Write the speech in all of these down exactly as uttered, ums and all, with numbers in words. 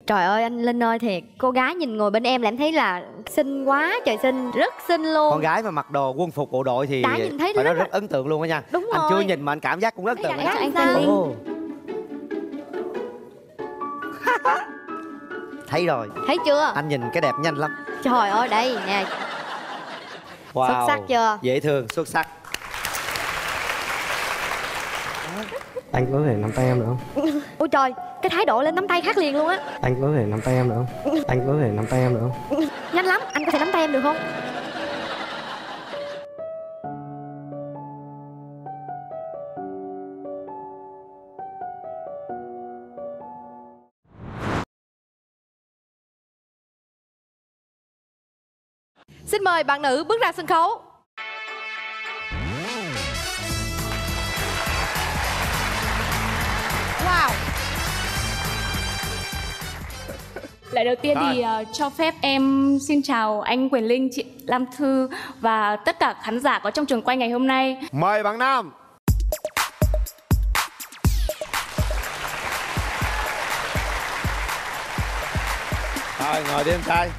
Trời ơi anh Linh ơi, thiệt cô gái nhìn ngồi bên em là em thấy là xinh quá trời xinh, rất xinh luôn. Con gái mà mặc đồ quân phục bộ đội thì đã nhìn thấy phải nói rất, rất ấn tượng luôn đó nha. Đúng anh rồi. chưa nhìn mà anh cảm giác cũng rất ấn tượng. Dạ, Anh sao? Quyền Linh. Ồ. Thấy rồi. Thấy chưa? Anh nhìn cái đẹp nhanh lắm. Trời ơi đây nè. Wow. Xuất sắc chưa? Dễ thương, xuất sắc. Anh có thể nắm tay em được không? Ôi trời, cái thái độ lên nắm tay khác liền luôn á. Anh có thể nắm tay em được không? Anh có thể nắm tay em được không? Nhanh lắm, anh có thể nắm tay em được không? Xin mời bạn nữ bước ra sân khấu. Wow. Lời đầu tiên thì Rồi. uh, cho phép em xin chào anh Quyền Linh, chị Lam Thư và tất cả khán giả có trong trường quay ngày hôm nay. Mời bạn nam. Rồi ngồi đi em trai.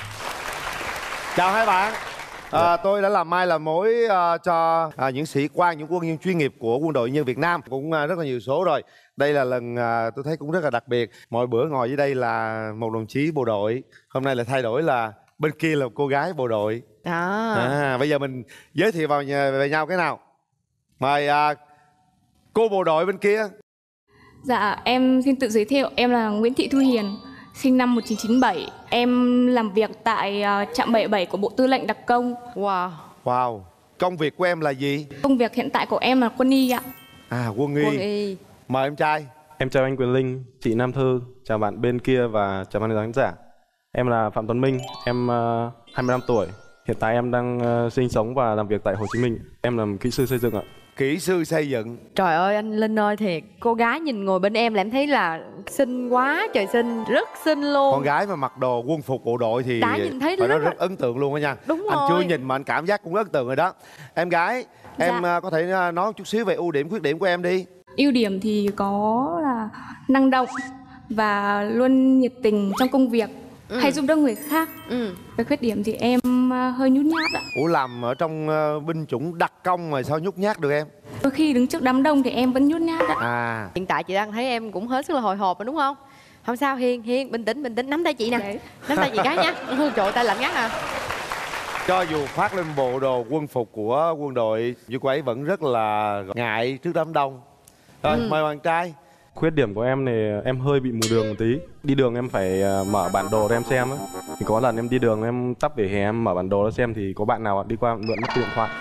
Chào hai bạn. À, tôi đã làm mai làm mối uh, cho uh, những sĩ quan, những quân nhân chuyên nghiệp của Quân đội Nhân Việt Nam cũng uh, rất là nhiều số rồi. Đây là lần uh, tôi thấy cũng rất là đặc biệt. Mọi bữa ngồi dưới đây là một đồng chí bộ đội, hôm nay lại thay đổi là bên kia là một cô gái bộ đội. Đó. À, bây giờ mình giới thiệu vào nhà, về nhau cái nào. Mời uh, cô bộ đội bên kia. Dạ, em xin tự giới thiệu, em là Nguyễn Thị Thu Hiền, sinh năm một nghìn chín trăm chín mươi bảy. Em làm việc tại uh, trạm bảy mươi bảy của Bộ Tư lệnh Đặc công. Wow. Wow. Công việc của em là gì? Công việc hiện tại của em là quân y ạ. À, quân y. Quân y. Mời em trai. Em chào anh Quyền Linh, chị Nam Thư, chào bạn bên kia và chào bạn khán giả. Em là Phạm Tuấn Minh, em uh, hai mươi lăm tuổi. Hiện tại em đang uh, sinh sống và làm việc tại Hồ Chí Minh. Em làm kỹ sư xây dựng ạ. Kỹ sư xây dựng. Trời ơi anh Linh ơi, thiệt cô gái nhìn ngồi bên em là em thấy là xinh quá trời xinh, rất xinh luôn. Con gái mà mặc đồ quân phục bộ đội thì đã nhìn thấy phải nói rất, rất ấn tượng luôn đó nha. Đúng anh rồi. chưa nhìn mà anh cảm giác cũng ấn tượng rồi đó. Em gái, Dạ. em uh, có thể uh, nói một chút xíu về ưu điểm khuyết điểm của em đi. Ưu điểm thì có là năng động và luôn nhiệt tình trong công việc, Ừ. hay giúp đỡ người khác. Ừ. Về khuyết điểm thì em uh, hơi nhút nhát ạ. Ủa làm ở trong uh, binh chủng đặc công mà sao nhút nhát được em? Đôi khi đứng trước đám đông thì em vẫn nhút nhát ạ. À. Hiện tại chị đang thấy em cũng hết sức là hồi hộp rồi đúng không? Không sao Hiền, Hiền bình tĩnh, bình tĩnh, nắm tay chị nè. Đấy. Nắm tay chị cái nha. Trời ơi, tay lạnh ngắt à. Cho dù khoác lên bộ đồ quân phục của quân đội, nhưng cô ấy vẫn rất là ngại trước đám đông. Rồi, Ừ. mời bạn trai. Khuyết điểm của em thì em hơi bị mù đường một tí. Đi đường em phải uh, mở bản đồ để em xem á. Thì có lần em đi đường em tắp vỉa hè em mở bản đồ ra xem thì có bạn nào đi qua mượn mất điện thoại.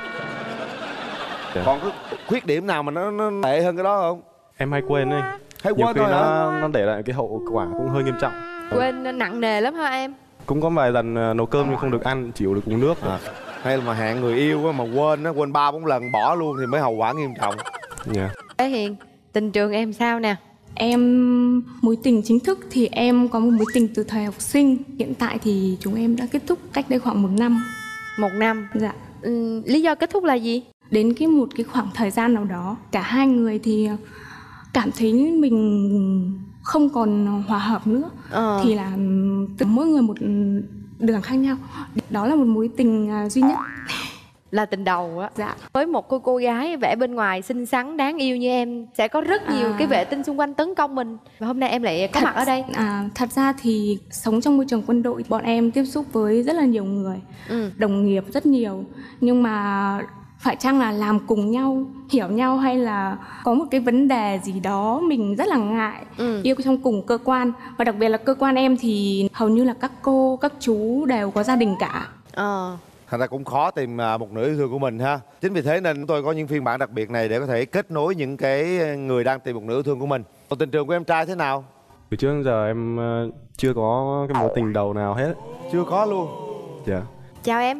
Còn có khuyết điểm nào mà nó, nó tệ hơn cái đó không? Em hay quên ấy. Hay Nhiều quên khi thôi hả? nó, nó để lại cái hậu quả cũng hơi nghiêm trọng. Quên nặng nề lắm hả em? Cũng có vài lần uh, nấu cơm nhưng không được ăn, chịu được uống nước. À, hay là mà hẹn người yêu á, mà quên á, quên ba bốn lần bỏ luôn thì mới hậu quả nghiêm trọng. Yeah. Bé Hiền, tình trường em sao nè? Em mối tình chính thức thì em có một mối tình từ thời học sinh. Hiện tại thì chúng em đã kết thúc cách đây khoảng một năm. Một năm. Dạ. Ừ, lý do kết thúc là gì? Đến cái một cái khoảng thời gian nào đó, cả hai người thì cảm thấy mình không còn hòa hợp nữa. Ờ. Thì là từ mỗi người một đường khác nhau. Đó là một mối tình duy nhất. Là tình đầu á. Dạ. Với một cô cô gái vẻ bên ngoài xinh xắn đáng yêu như em, sẽ có rất nhiều À. cái vệ tinh xung quanh tấn công mình. Và hôm nay em lại có Thật- mặt ở đây. À, thật ra thì sống trong môi trường quân đội, bọn em tiếp xúc với rất là nhiều người, Ừ. đồng nghiệp rất nhiều. Nhưng mà phải chăng là làm cùng nhau, hiểu nhau, hay là có một cái vấn đề gì đó mình rất là ngại Ừ. yêu trong cùng cơ quan. Và đặc biệt là cơ quan em thì hầu như là các cô, các chú đều có gia đình cả. Ờ. Thành ra cũng khó tìm à, một nửa yêu thương của mình ha. Chính vì thế nên chúng tôi có những phiên bản đặc biệt này để có thể kết nối những cái người đang tìm một nửa yêu thương của mình. Còn tình trường của em trai thế nào? Từ trước đến giờ em uh, chưa có cái mối tình đầu nào hết. Chưa có luôn. Dạ. Chào em.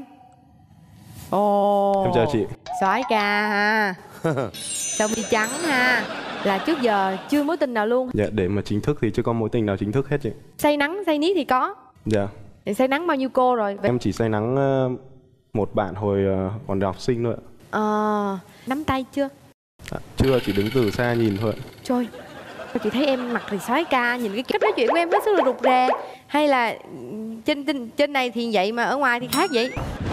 Ồ. Em chào chị. Soái ca ha. Sông đi trắng ha. Là trước giờ chưa mối tình nào luôn. Dạ, để mà chính thức thì chưa có mối tình nào chính thức hết chị. Say nắng say ní thì có. Dạ. Thì say nắng bao nhiêu cô rồi? Em chỉ say nắng uh, một bạn hồi uh, còn học sinh thôi ạ. Ờ. Nắm tay chưa? À, chưa, chỉ đứng từ xa nhìn thôi ạ. Trời. Chị thấy em mặt thì soái ca, nhìn cái cách nói chuyện của em hết sức là rụt rè. Hay là trên trên trên này thì vậy mà ở ngoài thì khác vậy?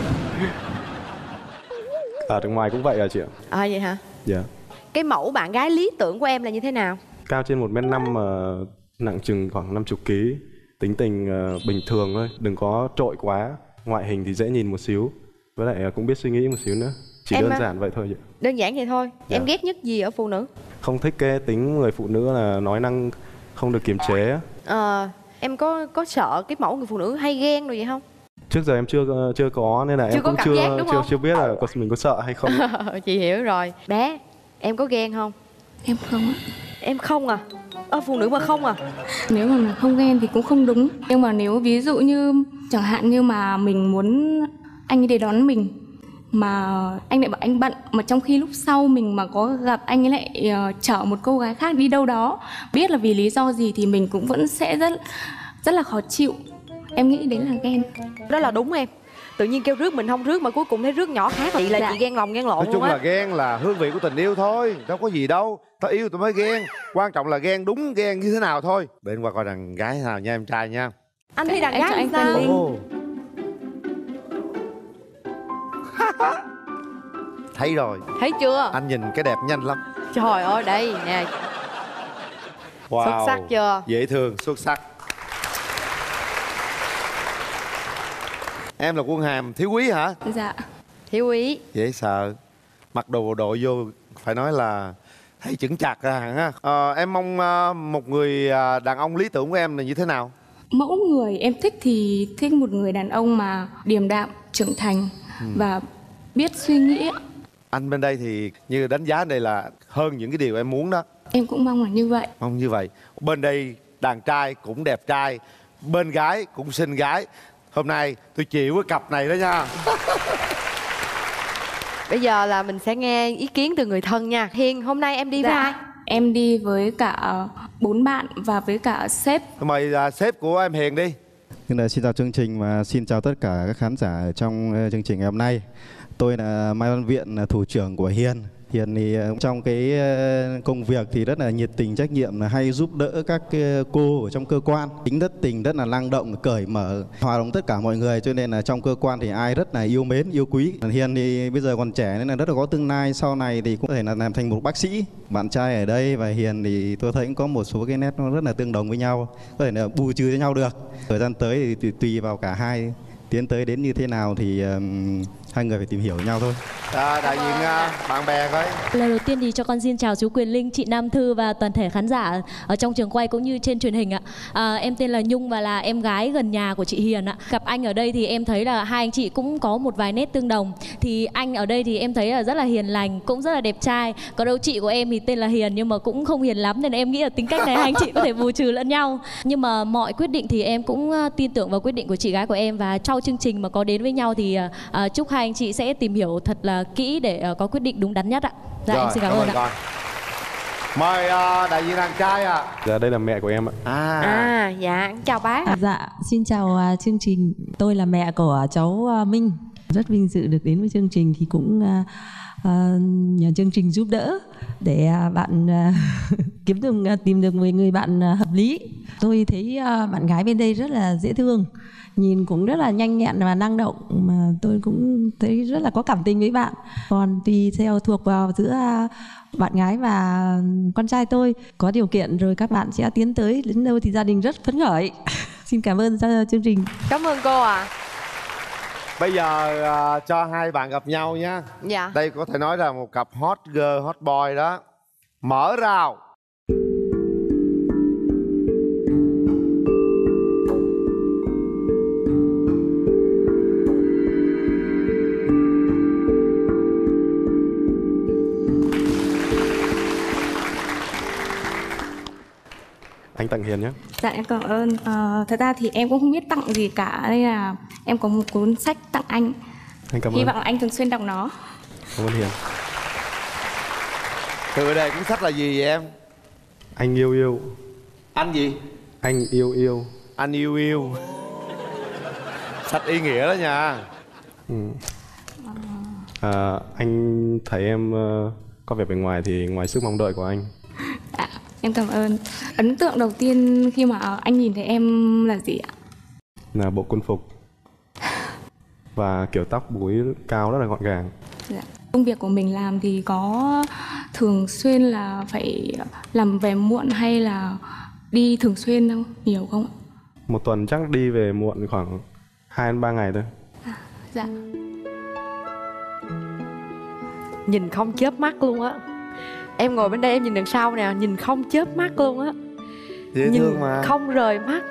Ở bên ngoài cũng vậy à chị ạ? À vậy hả? Dạ. Cái mẫu bạn gái lý tưởng của em là như thế nào? Cao trên một mét năm mà nặng chừng khoảng năm mươi ký. Tính tình uh, bình thường thôi, đừng có trội quá. Ngoại hình thì dễ nhìn một xíu. Với lại uh, cũng biết suy nghĩ một xíu nữa. Chỉ em đơn à? giản vậy thôi chị. Đơn giản vậy thôi. Dạ. Em ghét nhất gì ở phụ nữ? Không thích cái tính người phụ nữ là nói năng không được kiềm chế. Ờ, em có có sợ cái mẫu người phụ nữ hay ghen rồi vậy không? Trước giờ em chưa chưa có nên là chưa em có cũng cảm chưa giác, đúng chưa không? chưa biết là có mình có sợ hay không. Chị hiểu rồi. Bé, em có ghen không? Em không á. Em không à? Ơ, phụ nữ mà không à? Nếu mà không ghen thì cũng không đúng. Nhưng mà nếu ví dụ như chẳng hạn như mà mình muốn anh ấy đến đón mình mà anh lại bảo anh bận, mà trong khi lúc sau mình mà có gặp anh ấy lại uh, chở một cô gái khác đi đâu đó, biết là vì lý do gì thì mình cũng vẫn sẽ rất rất là khó chịu. Em nghĩ đấy là ghen. Đó là đúng em. Tự nhiên kêu rước mình không rước mà cuối cùng thấy rước nhỏ khác. Chị là dạ. Chị ghen lòng ghen lộn. Nói chung luôn là á. ghen là hương vị của tình yêu thôi, đâu có gì đâu. Ta yêu tụi mới ghen, quan trọng là ghen đúng ghen như thế nào thôi. Bên qua coi đàn gái nào nha em trai nha. Anh thấy đàn Em gái cho anh sao? tên Ồ. Thấy rồi. Thấy chưa? Anh nhìn cái đẹp nhanh lắm. Trời ơi, đây nè. Wow. Xuất sắc chưa? Dễ thương, xuất sắc. Em là quân hàm thiếu quý hả? Dạ. Thiếu úy. Dễ sợ. Mặc đồ bộ đội vô phải nói là thấy chững chạc ra hẳn á. Ờ, em mong uh, một người uh, đàn ông lý tưởng của em là như thế nào? Mẫu người em thích thì thích một người đàn ông mà điềm đạm, trưởng thành ừ. và biết suy nghĩ. Anh bên đây thì như đánh giá đây là hơn những cái điều em muốn đó. Em cũng mong là như vậy. Mong như vậy. Bên đây đàn trai cũng đẹp trai, bên gái cũng xinh gái. Hôm nay tôi chịu cái cặp này đó nha. Bây giờ là mình sẽ nghe ý kiến từ người thân nha. Hiền, hôm nay em đi dạ. với ai? Em đi với cả bốn bạn và với cả sếp. Mời uh, sếp của em Hiền đi. Là xin chào chương trình và xin chào tất cả các khán giả trong chương trình ngày hôm nay. Tôi là Mai Văn Viện, là thủ trưởng của Hiền. Hiền thì trong cái công việc thì rất là nhiệt tình, trách nhiệm, là hay giúp đỡ các cô ở trong cơ quan. Tính rất tình, rất là năng động, cởi mở, hòa đồng tất cả mọi người, cho nên là trong cơ quan thì ai rất là yêu mến, yêu quý. Hiền thì bây giờ còn trẻ nên là rất là có tương lai, sau này thì cũng có thể là làm thành một bác sĩ. Bạn trai ở đây và Hiền thì tôi thấy cũng có một số cái nét nó rất là tương đồng với nhau, có thể là bù trừ cho nhau được. Thời gian tới thì tùy vào cả hai tiến tới đến như thế nào thì um, hai người phải tìm hiểu nhau thôi. À, đại diện uh, bạn bè coi. Lời đầu tiên thì cho con xin chào chú Quyền Linh, chị Nam Thư và toàn thể khán giả ở trong trường quay cũng như trên truyền hình ạ. À, em tên là Nhung và là em gái gần nhà của chị Hiền ạ. Gặp anh ở đây thì em thấy là hai anh chị cũng có một vài nét tương đồng. Thì anh ở đây thì em thấy là rất là hiền lành, cũng rất là đẹp trai. Còn đâu chị của em thì tên là Hiền nhưng mà cũng không hiền lắm, nên em nghĩ là tính cách này hai anh chị có thể bù trừ lẫn nhau. Nhưng mà mọi quyết định thì em cũng tin tưởng vào quyết định của chị gái của em, và sau chương trình mà có đến với nhau thì uh, chúc hai anh chị sẽ tìm hiểu thật là kỹ để uh, có quyết định đúng đắn nhất ạ. Dạ. Rồi, em xin cảm, cảm ơn ạ. Con. Mời uh, đại diện đàn trai ạ. À. Dạ, đây là mẹ của em ạ. À, à dạ, chào bác. À, dạ, xin chào uh, chương trình. Tôi là mẹ của cháu uh, Minh. Rất vinh dự được đến với chương trình, thì cũng uh, uh, nhờ chương trình giúp đỡ để uh, bạn uh, kiếm được uh, tìm được một người bạn uh, hợp lý. Tôi thấy uh, bạn gái bên đây rất là dễ thương, nhìn cũng rất là nhanh nhẹn và năng động, mà tôi cũng thấy rất là có cảm tình với bạn. Còn tùy theo thuộc vào giữa bạn gái và con trai tôi, có điều kiện rồi các bạn sẽ tiến tới đến đâu thì gia đình rất phấn khởi. Xin cảm ơn chương trình. Cảm ơn cô ạ. À. Bây giờ uh, cho hai bạn gặp nhau nhé. Dạ. Đây có thể nói là một cặp hot girl, hot boy đó. Mở rào. Anh tặng Hiền nhé. Dạ em cảm ơn. À, thật ra thì em cũng không biết tặng gì cả, đây là em có một cuốn sách tặng anh. Anh cảm ơn. Hy vọng là anh thường xuyên đọc nó. Cảm ơn Hiền. Tựa đề cuốn sách là gì vậy em? Anh yêu yêu. Anh gì? Anh yêu yêu. Anh yêu yêu. Sách ý nghĩa đó nha. Ừ. À, anh thấy em uh, có vẻ bề ngoài thì ngoài sức mong đợi của anh. À, Em cảm ơn. Ấn tượng đầu tiên khi mà anh nhìn thấy em là gì ạ? Là bộ quân phục và kiểu tóc búi cao rất là gọn gàng. Dạ. Công việc của mình làm thì có thường xuyên là phải làm về muộn hay là đi thường xuyên đâu, nhiều không ạ? Một tuần chắc đi về muộn khoảng hai đến ba ngày thôi. À, dạ. Nhìn không chớp mắt luôn á. Em ngồi bên đây em nhìn đằng sau nè, nhìn không chớp mắt luôn á. Dễ Nhìn thương mà. không rời mắt.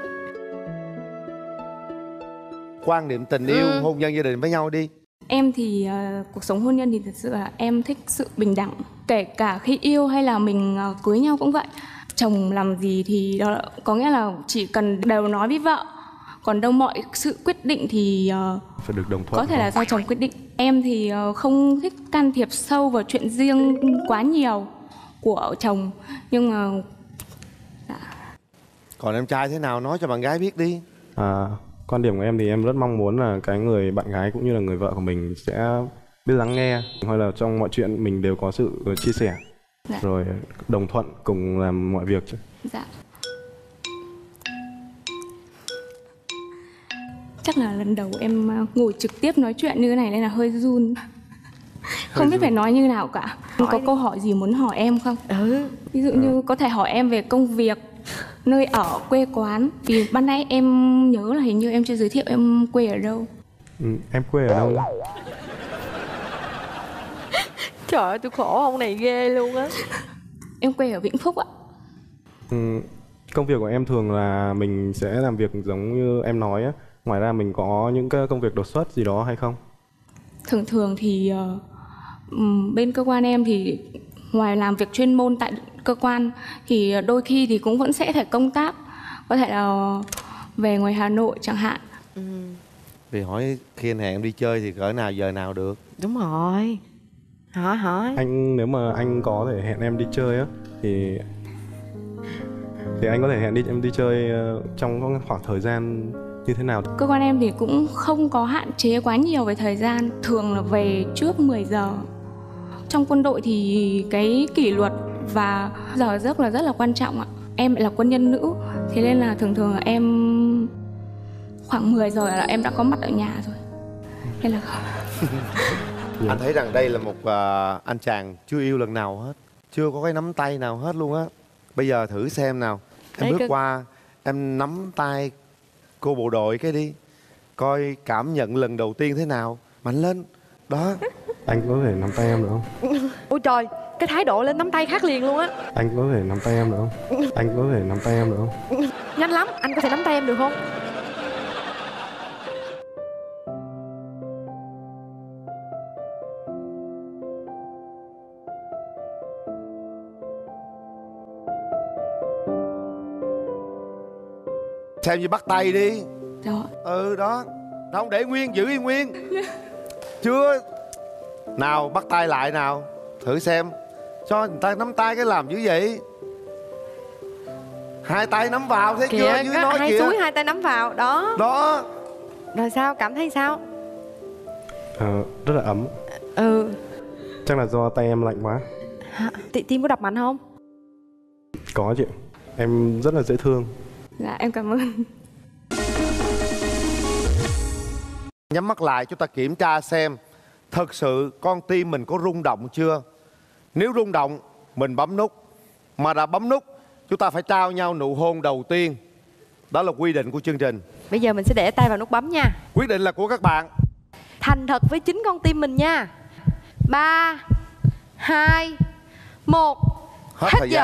Quan niệm tình yêu, Ừ. hôn nhân gia đình với nhau đi. Em thì uh, cuộc sống hôn nhân thì thật sự là em thích sự bình đẳng. Kể cả khi yêu hay là mình uh, cưới nhau cũng vậy. Chồng làm gì thì đó là, có nghĩa là chỉ cần đều nói với vợ. Còn đâu mọi sự quyết định thì uh, Phải được đồng thuận. có thể là do chồng quyết định. Em thì uh, không thích can thiệp sâu vào chuyện riêng quá nhiều của chồng. Nhưng mà dạ. Còn em trai thế nào nói cho bạn gái biết đi. À, quan điểm của em thì em rất mong muốn là cái người bạn gái cũng như là người vợ của mình sẽ biết lắng nghe, hay là trong mọi chuyện mình đều có sự chia sẻ, Dạ. rồi đồng thuận cùng làm mọi việc chứ. Dạ. Chắc là lần đầu em ngồi trực tiếp nói chuyện như thế này nên là hơi run. Không biết phải nói như nào cả. Có Hỏi đi. câu hỏi gì muốn hỏi em không? Ừ. Ví dụ như có thể hỏi em về công việc, nơi ở, quê quán. Vì ban nãy em nhớ là hình như em chưa giới thiệu em quê ở đâu. Ừ, em quê ở đâu? Trời ơi, tôi khổ ông này ghê luôn á. Em quê ở Vĩnh Phúc ạ. Ừ, công việc của em thường là mình sẽ làm việc giống như em nói á. Ngoài ra mình có những cái công việc đột xuất gì đó hay không? Thường thường thì uh, um, bên cơ quan em thì ngoài làm việc chuyên môn tại cơ quan thì đôi khi thì cũng vẫn sẽ phải công tác. Có thể là về ngoài Hà Nội chẳng hạn. Ừ. Vì hỏi khi anh hẹn em đi chơi thì cỡ nào giờ nào được. Đúng rồi. Hỏi hỏi. Anh nếu mà anh có thể hẹn em đi chơi á thì thì anh có thể hẹn đi em đi chơi uh, trong khoảng thời gian như thế nào? Cơ quan em thì cũng không có hạn chế quá nhiều về thời gian. Thường là về trước mười giờ. Trong quân đội thì cái kỷ luật và giờ giấc là rất là quan trọng ạ. Em lại là quân nhân nữ, thế nên là thường thường là em khoảng mười giờ là em đã có mặt ở nhà rồi. Nên là Anh thấy rằng đây là một uh, anh chàng chưa yêu lần nào hết, chưa có cái nắm tay nào hết luôn á. Bây giờ thử xem nào. Em Đấy, bước cơ- qua, em nắm tay cô bộ đội cái đi, coi cảm nhận lần đầu tiên thế nào. Mạnh lên. Đó. Anh có thể nắm tay em được không? Ôi trời, cái thái độ lên nắm tay khác liền luôn á. Anh có thể nắm tay em được không? Anh có thể nắm tay em được không? Nhanh lắm, anh có thể nắm tay em được không? Xem như bắt tay đi. đó. Ừ đó. Không để nguyên, giữ yên nguyên. Chưa. Nào bắt tay lại nào. Thử xem. Cho người ta nắm tay cái làm như vậy. Hai tay nắm vào thấy chưa? Kìa, Dưới có nói hai kìa. túi hai tay nắm vào. Đó. Đó. Rồi sao, cảm thấy sao? Ờ, rất là ấm. Ừ. Chắc là do tay em lạnh quá. Hả? Ti- Tim có đập mạnh không? Có chị. Em rất là dễ thương. Dạ em cảm ơn. Nhắm mắt lại chúng ta kiểm tra xem thật sự con tim mình có rung động chưa. Nếu rung động mình bấm nút. Mà đã bấm nút chúng ta phải trao nhau nụ hôn đầu tiên. Đó là quy định của chương trình. Bây giờ mình sẽ để tay vào nút bấm nha. Quyết định là của các bạn. Thành thật với chính con tim mình nha. Ba, hai, một. Hết, Hết thời giờ. gian.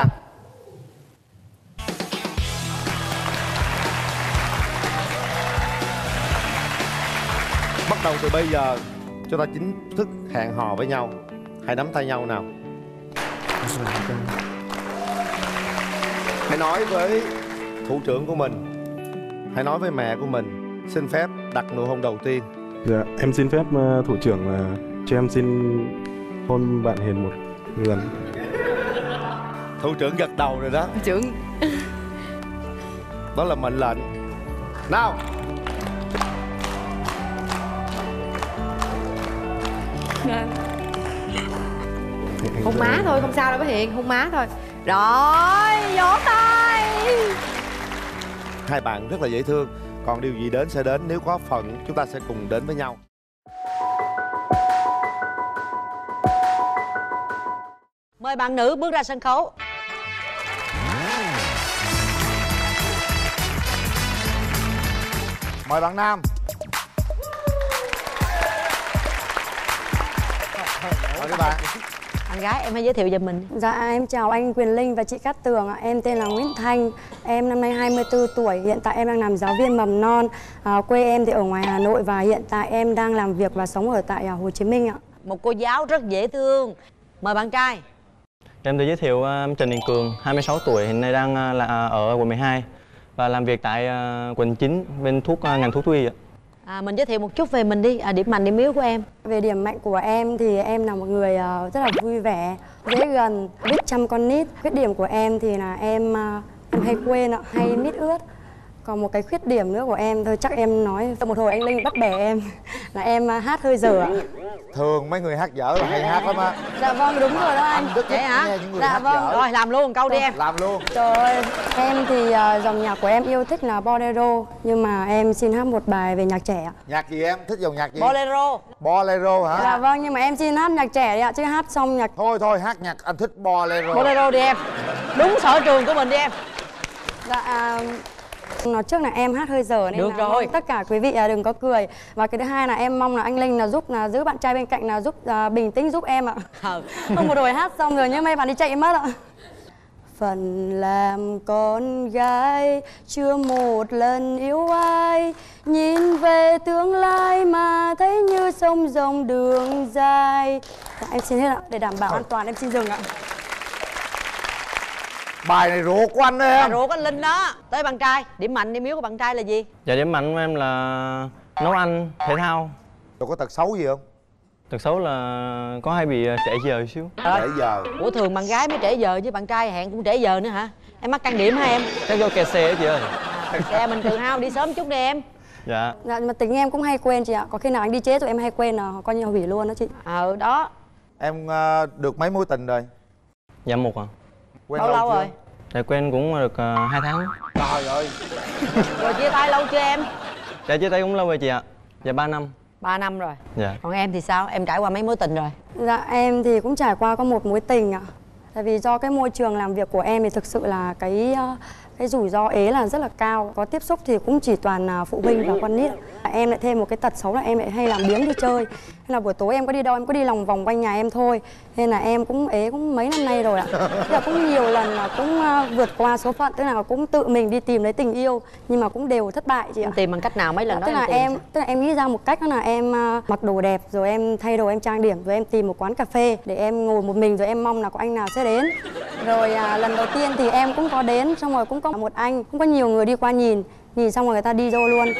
Bắt đầu từ bây giờ chúng ta chính thức hẹn hò với nhau. Hãy nắm tay nhau nào. Hãy nói với thủ trưởng của mình, hãy nói với mẹ của mình, xin phép đặt nụ hôn đầu tiên. Dạ, em xin phép uh, thủ trưởng là cho em xin hôn bạn Hiền một lần. Thủ trưởng gật đầu rồi đó. Thủ trưởng. Đó là mệnh lệnh. Nào. Dạ. Hôn má thôi, không sao đâu bé Hiền, hôn má thôi. Rồi, vỗ tay. Hai bạn rất là dễ thương. Còn điều gì đến sẽ đến, nếu có phận chúng ta sẽ cùng đến với nhau. Mời bạn nữ bước ra sân khấu. Mời bạn nam. Mời các bạn. Bạn gái em hãy giới thiệu về mình. Dạ em chào anh Quyền Linh và chị Cát Tường ạ. Em tên là Nguyễn Thanh. Em năm nay hai mươi tư tuổi. Hiện tại em đang làm giáo viên mầm non. à, Quê em thì ở ngoài Hà Nội. Và hiện tại em đang làm việc và sống ở tại Hồ Chí Minh ạ. Một cô giáo rất dễ thương. Mời bạn trai. Em tự giới thiệu em Trần Đình Cường, hai mươi sáu tuổi, hiện nay đang là ở quận mười hai và làm việc tại quận chín bên thuốc ngành thuốc thú y ạ. À, mình giới thiệu một chút về mình đi, à, điểm mạnh điểm yếu của em. Về điểm mạnh của em thì em là một người uh, rất là vui vẻ, dễ gần, biết chăm con nít. Khuyết điểm của em thì là em uh, em hay quên ạ, hay mít ướt. Còn một cái khuyết điểm nữa của em thôi chắc em nói một hồi anh Linh bắt bẻ em là em uh, hát hơi dở ạ. Thường mấy người hát dở là hay hát lắm á. Dạ vâng, đúng rồi đó anh. Anh rất thích nghe những người Dạ hát vâng. dở. Rồi làm luôn một câu đi em. Làm luôn. Trời ơi, em thì uh, dòng nhạc của em yêu thích là bolero. Nhưng mà em xin hát một bài về nhạc trẻ ạ. Nhạc gì em? Thích dòng nhạc gì? Bolero. Bolero hả? Dạ vâng, nhưng mà em xin hát nhạc trẻ đi ạ, chứ hát xong nhạc... Thôi thôi, hát nhạc anh thích bolero. Bolero đi em. Đúng sở trường của mình đi em. Dạ... Nói trước là em hát hơi dở nên được là rồi. mong tất cả quý vị đừng có cười. Và cái thứ hai là em mong là anh Linh là giúp là giữ bạn trai bên cạnh là giúp uh, bình tĩnh giúp em ạ. Ừ. Không một hồi hát xong rồi nhưng mấy bạn đi chạy mất ạ. Phần làm con gái chưa một lần yêu ai, nhìn về tương lai mà thấy như sông rộng đường dài. Dạ, em xin hết ạ, để đảm bảo an toàn em xin dừng ạ. Bài này ruột của anh đấy em. Bài ruột của anh Linh đó. Tới bạn trai, điểm mạnh điểm yếu của bạn trai là gì? Dạ điểm mạnh của em là nấu ăn, thể thao. Rồi có tật xấu gì không? Tật xấu là có hay bị trễ giờ xíu. Trễ giờ. Ủa thường bạn gái mới trễ giờ chứ bạn trai hẹn cũng trễ giờ nữa hả? Em mắc trang điểm hả em? Chắc do kẹt xe chị ơi. À, xe mình tự hao đi sớm chút đi em. Dạ. Dạ mà tính em cũng hay quên chị ạ. Có khi nào anh đi chế rồi em hay quên là coi như hủy luôn đó chị. Ờ đó. Em uh, được mấy mối tình rồi? Dạ một à. Quen Bao lâu chưa? rồi? Dạ quen cũng được uh, hai tháng. Trời ơi. Rồi chia tay lâu chưa em? Dạ chia tay cũng lâu rồi chị ạ. Dạ ba năm. ba năm rồi. Dạ. Còn em thì sao? Em trải qua mấy mối tình rồi? Dạ em thì cũng trải qua có một mối tình ạ. Tại vì do cái môi trường làm việc của em thì thực sự là cái cái rủi ro ế là rất là cao. Có tiếp xúc thì cũng chỉ toàn là phụ huynh và con nít. Em lại thêm một cái tật xấu là em lại hay làm biếng đi chơi. Nên là buổi tối em có đi đâu em có đi lòng vòng quanh nhà em thôi. Nên là em cũng ế cũng mấy năm nay rồi ạ. Tức là cũng nhiều lần là cũng vượt qua số phận. Tức là cũng tự mình đi tìm lấy tình yêu. Nhưng mà cũng đều thất bại chị ạ. Em tìm bằng cách nào mấy lần đó? Tức là em, tìm em tức là em nghĩ ra một cách đó là em mặc đồ đẹp rồi em thay đồ em trang điểm rồi em tìm một quán cà phê để em ngồi một mình rồi em mong là có anh nào sẽ đến. Rồi à, lần đầu tiên thì em cũng có đến, xong rồi cũng có một anh, cũng có nhiều người đi qua nhìn, nhìn xong rồi người ta đi vô luôn.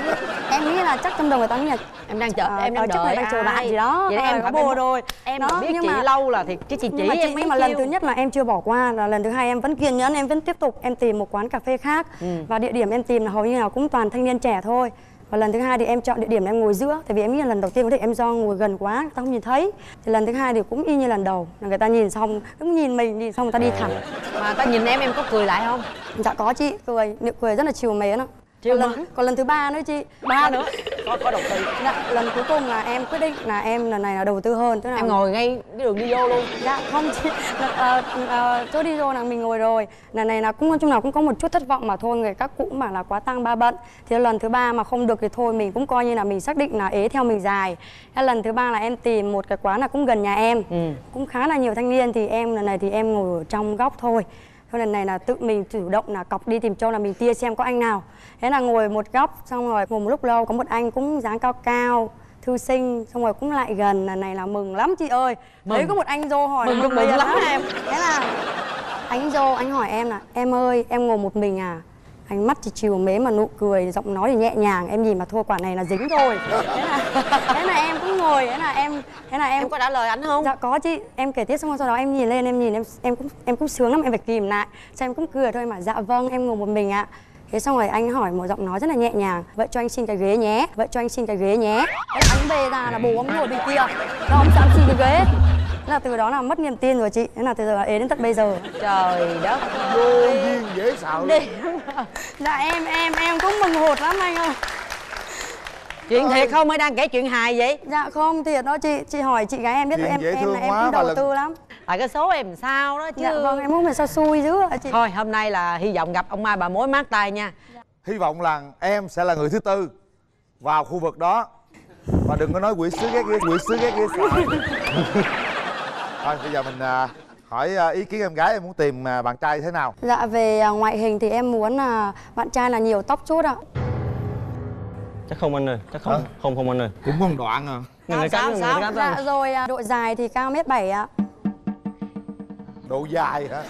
Em nghĩ là chắc trong đầu người ta nghĩ là em đang chờ, à, em đang chắc đợi là đang chờ ai? bạn gì đó. Vậy em có phải bồ rồi. Em đó, mà biết nhưng chị mà, lâu là thì cái chị chỉ nhưng mà, em chị, mấy nhưng mà lần chiêu. thứ nhất là em chưa bỏ qua, là lần thứ hai em vẫn kiên nhẫn, em vẫn tiếp tục em tìm một quán cà phê khác. Ừ. Và địa điểm em tìm là hầu như là cũng toàn thanh niên trẻ thôi. Và lần thứ hai thì em chọn địa điểm em ngồi giữa. Tại vì em nghĩ là lần đầu tiên có thể em do ngồi gần quá, người ta không nhìn thấy. Thì lần thứ hai thì cũng y như lần đầu, là người ta nhìn xong, cũng nhìn mình, nhìn xong người ta đi thẳng. Mà ta nhìn em, em có cười lại không? Dạ có chị, cười, nụ cười rất là chiều mến ạ. Chiều còn, lần, còn lần thứ ba nữa chị. Ba nữa? Có, có đầu tư. Dạ, lần cuối cùng là em quyết định là em lần này là đầu tư hơn. Tức là em ngồi ngay cái đường đi vô luôn? Dạ không chị, à, à, chỗ đi vô là mình ngồi rồi. Lần này là cũng nói chung là cũng có một chút thất vọng mà thôi, người các cụ cũng bảo là quá tang ba bận. Thì lần thứ ba mà không được thì thôi mình cũng coi như là mình xác định là ế theo mình dài. Thế lần thứ ba là em tìm một cái quán là cũng gần nhà em, ừ. cũng khá là nhiều thanh niên, thì em lần này thì em ngồi ở trong góc thôi. Thôi lần này là tự mình chủ động là cọc đi tìm chỗ là mình tia xem có anh nào. Thế là ngồi một góc, xong rồi ngồi một lúc lâu có một anh cũng dáng cao cao, thư sinh, xong rồi cũng lại gần. Lần này là mừng lắm chị ơi. Mừng. Thấy có một anh vô hỏi mừng, mừng, mừng lắm em. Thế là anh vô, anh hỏi em là em ơi, em ngồi một mình à? Ánh mắt thì chiều mến mà nụ cười, giọng nói thì nhẹ nhàng. Em nhìn mà thôi quả này là dính rồi. Thế là, thế là em cũng ngồi, thế là em thế là em em có trả lời anh không? Dạ có chị, em kể tiếp xong rồi sau đó em nhìn lên, em nhìn em em cũng em cũng sướng lắm, em phải kìm lại. Sao em cũng cười thôi mà dạ vâng em ngồi một mình ạ. Thế xong rồi anh hỏi một giọng nói rất là nhẹ nhàng, vậy cho anh xin cái ghế nhé, vậy cho anh xin cái ghế nhé. Thế là anh về ra là bố ông ngồi bên kia, đó ông sao xin cái ghế. Thế là từ đó là mất niềm tin rồi chị. Thế là từ giờ là ế đến tận bây giờ. Trời đất Vô ơi. duyên dễ sợ Đi. luôn. Dạ em em em cũng mừng hụt lắm anh ơi. Chuyện thiệt không hay đang kể chuyện hài vậy? Dạ không, thiệt đó chị. Chị hỏi chị gái em biết Chuyện em dễ em thương là em quá cũng mà đầu lần- tư lắm. Tại cái số em sao đó chứ. Dạ vâng, em muốn phải sao xui dữ ạ chị. Thôi hôm nay là hy vọng gặp ông Mai bà mối mát tay nha. Hy vọng là em sẽ là người thứ tư vào khu vực đó. Và đừng có nói quỷ sứ ghét ghê, quỷ sứ ghét ghê sợ. Thôi bây giờ mình à, hỏi à, ý kiến em gái em muốn tìm à, bạn trai thế nào? Dạ về à, ngoại hình thì em muốn là bạn trai là nhiều tóc chút ạ. Chắc không anh ơi, chắc không. Hả? Không không anh ơi. Cũng không đoạn à. Người này cắt, người này cắt Dạ anh. rồi à, độ dài thì cao mét bảy ạ. Độ dài hả?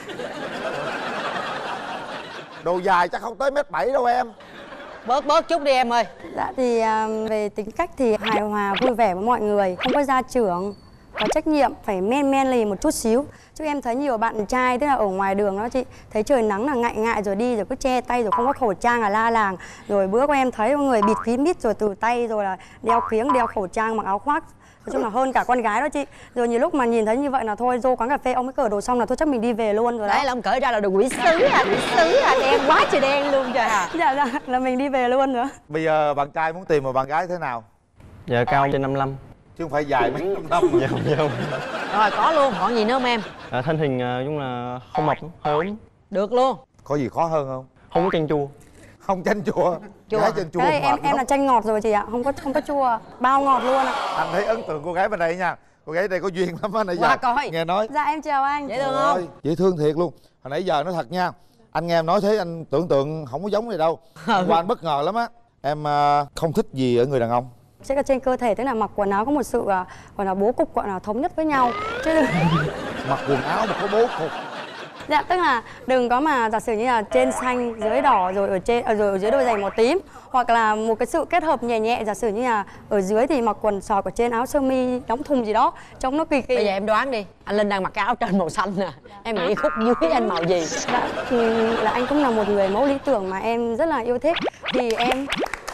Độ dài chắc không tới mét bảy đâu em. Bớt bớt chút đi em ơi. Dạ thì à, về tính cách thì hài hòa vui vẻ với mọi người, không có gia trưởng, có trách nhiệm, phải men men lì một chút xíu. Chứ em thấy nhiều bạn trai tức là ở ngoài đường đó chị, thấy trời nắng là ngại ngại rồi đi rồi cứ che tay rồi không có khẩu trang là la làng. Rồi bữa của em thấy có người bịt kín mít rồi từ tay rồi là đeo kiếng, đeo khẩu trang, mặc áo khoác. Nói chung là hơn cả con gái đó chị. Rồi nhiều lúc mà nhìn thấy như vậy là thôi vô quán cà phê ông ấy cởi đồ xong là thôi chắc mình đi về luôn rồi đó. Đấy là ông cởi ra là đồ quỷ sứ à, quỷ sứ à, đen quá trời đen luôn trời hả? Dạ dạ là mình đi về luôn nữa. Bây giờ bạn trai muốn tìm một bạn gái thế nào? Dạ cao trên năm mươi lăm. Chứ không phải dài mấy năm năm mà. Dạ không, dạ không. Rồi có luôn, còn gì nữa không em? À, thân hình à, chung là không mập, hơi ốm. Được luôn. Có gì khó hơn không? Không có chanh chua. Không chanh chua. Chua. Gái chanh chua Cái này em mệt em lắm. là chanh ngọt rồi chị ạ, không có không có chua, bao ngọt luôn ạ. Anh thấy ấn tượng cô gái bên đây nha. Cô gái đây có duyên lắm á nãy giờ. Qua coi. Nghe nói. Dạ em chào anh. Dễ thương Trời không? ơi, dễ thương thiệt luôn. Hồi nãy giờ nói thật nha. Anh nghe em nói thế anh tưởng tượng không có giống gì đâu. Qua anh bất ngờ lắm á. Em à, không thích gì ở người đàn ông? Chắc là trên cơ thể tức là mặc quần áo có một sự uh, gọi là bố cục gọi là thống nhất với nhau chứ. Mặc quần áo mà có bố cục. Dạ tức là đừng có mà giả sử như là trên xanh dưới đỏ rồi ở trên à, rồi ở dưới đôi giày màu tím, hoặc là một cái sự kết hợp nhẹ nhẹ, giả sử như là ở dưới thì mặc quần sọt, ở trên áo sơ mi đóng thùng gì đó trông nó kỳ kỳ. Bây giờ em đoán đi, anh Linh đang mặc cái áo trên màu xanh nè, em nghĩ khúc dưới anh màu gì? Dạ, ừ, là anh cũng là một người mẫu lý tưởng mà em rất là yêu thích, thì em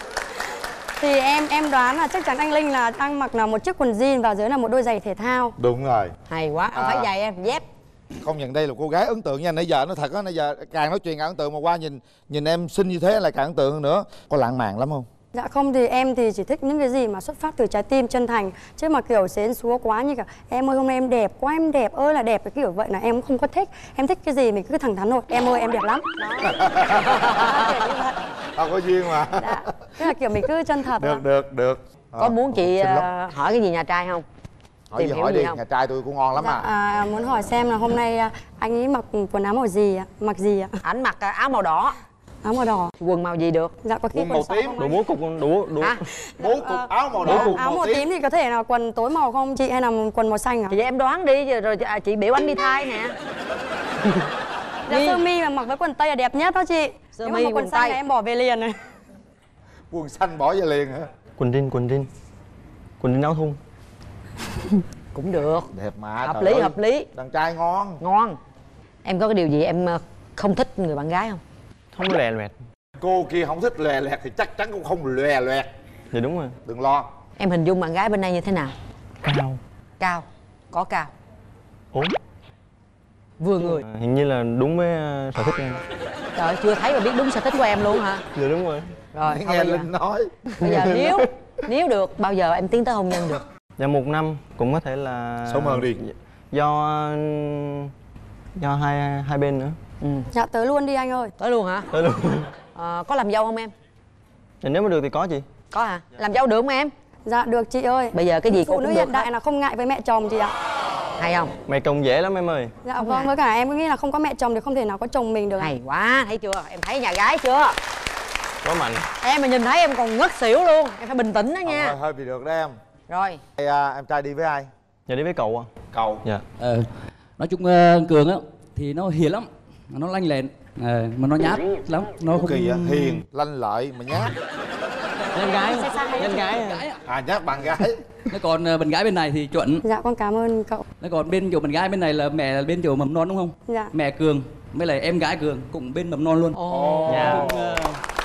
thì em em đoán là chắc chắn anh Linh là đang mặc là một chiếc quần jean và dưới là một đôi giày thể thao. Đúng rồi. Hay quá, không À. phải giày em, dép. Không nhận đây là cô gái ấn tượng nha. Nãy giờ nó thật á, nãy giờ càng nói chuyện càng ấn tượng mà qua nhìn nhìn em xinh như thế là càng ấn tượng hơn nữa. Có lãng mạn lắm không? Dạ không, thì em thì chỉ thích những cái gì mà xuất phát từ trái tim chân thành, chứ mà kiểu xến xúa quá như cả em ơi hôm nay em đẹp quá, em đẹp ơi là đẹp, cái kiểu vậy là em cũng không có thích. Em thích cái gì mình cứ thẳng thắn thôi, em ơi em đẹp lắm. Tao có duyên mà. Dạ, tức là kiểu mình cứ chân thật. Được được được. Có À, muốn chị xinh lắm. ờ, hỏi cái gì nhà trai không? Hỏi tìm gì hiểu hỏi gì đi, không? nhà trai tôi cũng ngon lắm Dạ, à. à, muốn hỏi xem là hôm nay à, anh ấy mặc quần áo màu gì ạ? Mặc gì ạ? Ảnh mặc ờ, áo màu đỏ, Áo màu đỏ. quần màu gì được? Dạ có khi Quần quần màu sọc tím, không Đủ anh? bố cục, đủ đủ. Hả? Bố cục áo màu đỏ, Áo màu màu tím. tím thì có thể là quần tối màu không chị, hay là quần màu xanh ạ? Thì em đoán đi rồi, rồi à, chị biểu anh đi thay nè. Dạ sơ mi mà mặc với quần tây là đẹp nhất đó chị. Sơ Nếu mi, mà mặc quần quần xanh tây. là em bỏ về liền này. Quần xanh bỏ về liền hả? Quần jean, quần jean. Quần jean áo thun. Cũng được, Đẹp mà. hợp trời lý ơi. hợp lý, Đàn trai ngon. ngon. Em có cái điều gì em ờ, không thích người bạn gái không? Không có lè loẹt. Cô kia không thích lòe loẹt thì chắc chắn cũng không lòe loẹt. Dạ đúng rồi. Đừng lo. Em hình dung bạn gái bên đây như thế nào? Cao. Cao, có cao, Ốm. vừa người. À, hình như là đúng với uh, sở thích của em. Trời ơi, chưa thấy mà biết đúng sở thích của em luôn hả? Dạ đúng rồi. Rồi, Hãy thôi nghe bây giờ, Linh nói. bây giờ nếu nếu được bao giờ em tiến tới hôn nhân được? Dạ một năm cũng có thể là Sớm hơn đi. Do do hai hai bên nữa. Ừ. Dạ tới luôn đi anh ơi. Tới luôn hả? Tới luôn. Ờ, có làm dâu không em? Dạ, nếu mà được thì có chị. Có hả? Làm dâu được không em? Dạ được chị ơi. Bây giờ cái gì cô Phụ nữ cũng được hiện đại hết. là không ngại với mẹ chồng chị ạ. Hay không? Mày công dễ lắm em ơi. Dạ Không vâng, ngại. với cả em cứ nghĩ là không có mẹ chồng thì không thể nào có chồng mình được ạ. Hay quá, thấy chưa? Em thấy nhà gái chưa? Quá mạnh. Em mà nhìn thấy em còn ngất xỉu luôn. Em phải bình tĩnh đó nha. Hơi, hơi bị được đó em. Rồi. Thì, à, em trai đi với ai? Dạ đi với cậu à. Cậu. Dạ. Ờ, nói chung ờ, Cường á thì nó hiền lắm, nó lanh lẹn, ờ, mà nó nhát lắm, nó không Kỳ vậy? Hiền, lanh lợi mà nhát. Nhân gái. Nhân gái. À nhát bạn gái. Nó còn ờ, bạn gái bên này thì chuẩn. Dạ con cảm ơn cậu. Nó còn bên chỗ bạn gái bên này là mẹ là bên chỗ mầm non đúng không? Dạ. Mẹ Cường với lại em gái Cường cũng bên mầm non luôn. Ồ. Dạ. Cũng, ờ,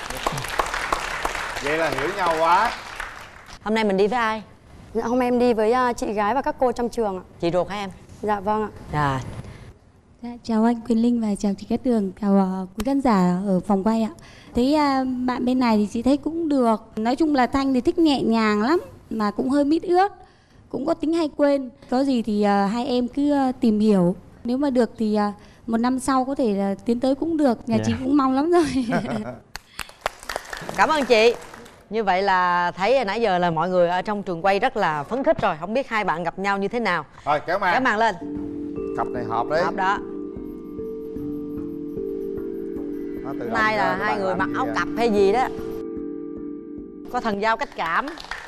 Vậy là hiểu nhau quá. Hôm nay mình đi với ai? Dạ hôm em đi với à, chị gái và các cô trong trường ạ. Chị ruột hả em? Dạ vâng ạ. Dạ. Dạ, chào anh Quyền Linh và chào chị Cát Tường, chào uh, quý khán giả ở phòng quay ạ. Thấy uh, bạn bên này thì chị thấy cũng được. Nói chung là Thanh thì thích nhẹ nhàng lắm, mà cũng hơi mít ướt, cũng có tính hay quên. Có gì thì uh, hai em cứ uh, tìm hiểu. Nếu mà được thì uh, một năm sau có thể uh, tiến tới cũng được. Nhà Yeah. chị cũng mong lắm rồi. Cảm ơn chị. Như vậy là thấy nãy giờ là mọi người ở trong trường quay rất là phấn khích rồi. Không biết hai bạn gặp nhau như thế nào. Rồi kéo màn. Kéo màn lên. Cặp này hợp đấy. Hợp đó. Đó, từ Hôm nay là ông, hai bạn người làm mặc gì áo à? cặp hay gì đó. Có thần giao cách cảm.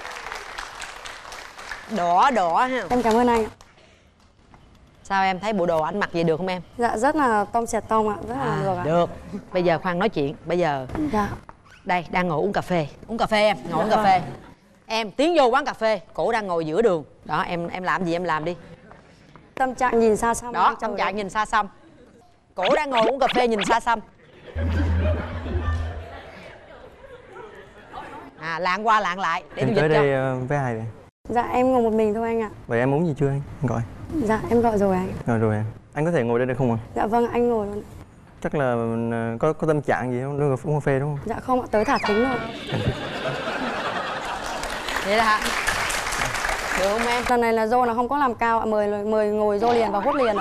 Đỏ đỏ ha. Em cảm ơn anh ạ. Sao em thấy bộ đồ anh mặc vậy được không em? Dạ rất là tông xẹt tông ạ, rất là được ạ. Được. Bây giờ khoan nói chuyện. Bây giờ Dạ. đây đang ngồi uống cà phê. Uống cà phê em, ngồi uống Dạ cà phê. Em tiến vô quán cà phê, cổ đang ngồi giữa đường. Đó, em em làm gì em làm đi. Tâm trạng nhìn xa xăm. Đó, tâm trạng nhìn xa xăm. Cổ đang ngồi uống cà phê nhìn xa xăm. À, lạng qua lạng lại để Em tôi tới dịch cho. đây ờ, với ai vậy? Dạ em ngồi một mình thôi anh ạ. Vậy em uống gì chưa anh? Anh gọi. Dạ em gọi rồi anh. Rồi rồi em. Anh có thể ngồi đây được không ạ? Dạ vâng anh ngồi luôn. Chắc là ờ, có có tâm trạng gì không? Đưa uống cà phê đúng không? Dạ không ạ, tới thả thính rồi. Vậy là hả? Được không em? Lần này là dô là không có làm cao ạ, mời mời ngồi dô liền và hút liền ạ.